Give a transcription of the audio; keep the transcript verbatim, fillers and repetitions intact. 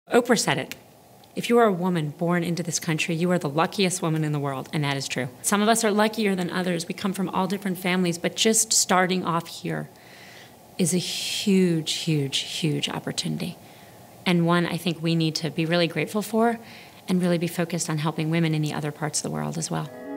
Oprah said it. If you are a woman born into this country, you are the luckiest woman in the world, and that is true. Some of us are luckier than others. We come from all different families, but just starting off here is a huge, huge, huge opportunity. And one I think we need to be really grateful for and really be focused on helping women in the other parts of the world as well.